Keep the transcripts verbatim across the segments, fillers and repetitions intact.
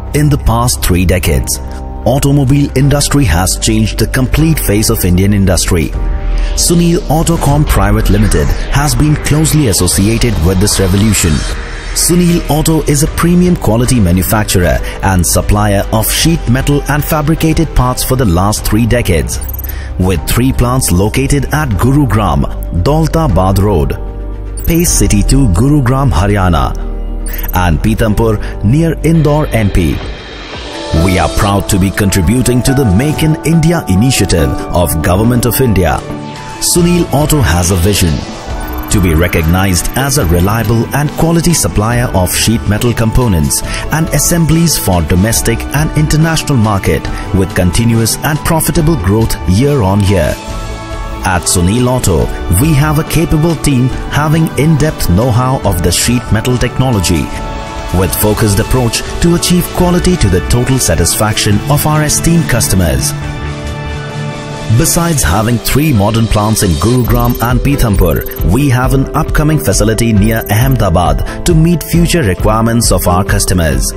In the past three decades, automobile industry has changed the complete face of Indian industry. Suneel Autocom Private Limited has been closely associated with this revolution. Suneel Auto is a premium quality manufacturer and supplier of sheet metal and fabricated parts for the last three decades. With three plants located at Gurugram, Daulatabad Road, Pace City to Gurugram, Haryana, and Pithampur near Indore, M P. We are proud to be contributing to the Make in India initiative of Government of India. Suneel Auto has a vision to be recognized as a reliable and quality supplier of sheet metal components and assemblies for domestic and international market with continuous and profitable growth year on year. At Suneel Auto, we have a capable team having in-depth know-how of the sheet metal technology with focused approach to achieve quality to the total satisfaction of our esteemed customers. Besides having three modern plants in Gurugram and Pithampur, we have an upcoming facility near Ahmedabad to meet future requirements of our customers.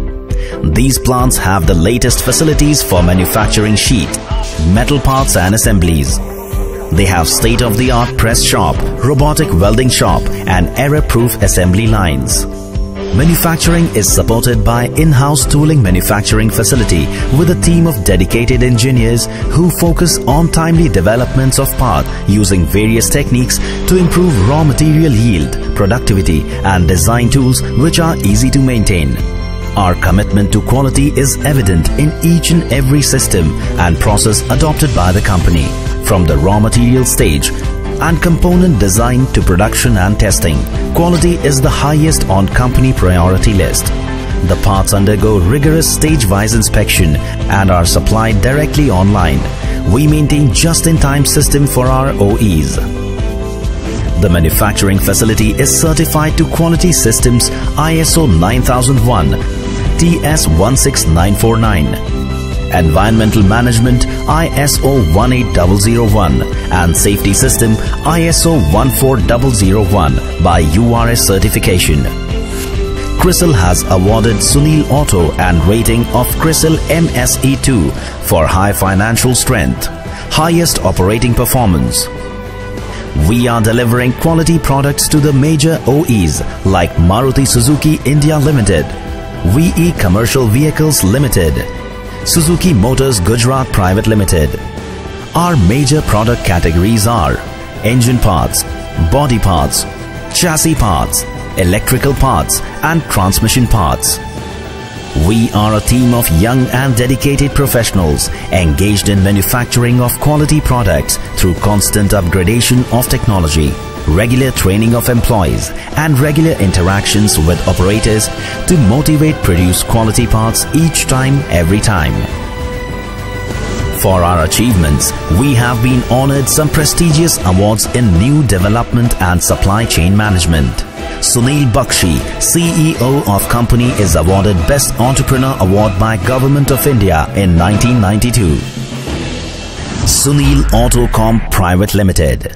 These plants have the latest facilities for manufacturing sheet, metal parts and assemblies. They have state-of-the-art press shop, robotic welding shop and error-proof assembly lines. Manufacturing is supported by in-house tooling manufacturing facility with a team of dedicated engineers who focus on timely developments of parts using various techniques to improve raw material yield, productivity and design tools which are easy to maintain. Our commitment to quality is evident in each and every system and process adopted by the company, from the raw material stage and component design to production and testing. Quality is the highest on company priority list. The parts undergo rigorous stage-wise inspection and are supplied directly online. We maintain just-in-time system for our O Es. The manufacturing facility is certified to quality systems I S O nine thousand one, T S one six nine four nine. Environmental Management I S O one eight zero zero one and Safety System I S O one four zero zero one by U R S certification. CRISIL has awarded Suneel Auto and rating of CRISIL M S E two for high financial strength, highest operating performance. We are delivering quality products to the major O Es like Maruti Suzuki India Limited, V E Commercial Vehicles Limited, Suzuki Motors Gujarat Private Limited. Our major product categories are engine parts, body parts, chassis parts, electrical parts and transmission parts. We are a team of young and dedicated professionals engaged in manufacturing of quality products through constant upgradation of technology, regular training of employees and regular interactions with operators to motivate produce quality parts each time, every time. For our achievements, we have been honored some prestigious awards in new development and supply chain management. Suneel Bakshi, C E O of company, is awarded Best Entrepreneur Award by Government of India in nineteen ninety-two. Suneel Autocom Private Limited.